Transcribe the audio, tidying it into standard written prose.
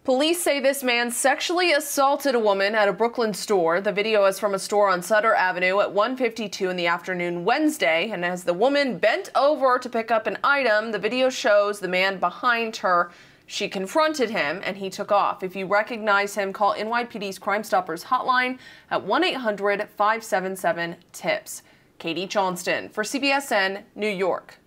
Police say this man sexually assaulted a woman at a Brooklyn store. The video is from a store on Sutter Avenue at 1:52 in the afternoon Wednesday, and as the woman bent over to pick up an item, the video shows the man behind her. She confronted him and he took off. If you recognize him, call NYPD's Crime Stoppers hotline at 1-800-577-TIPS. Katie Johnston for CBSN, New York.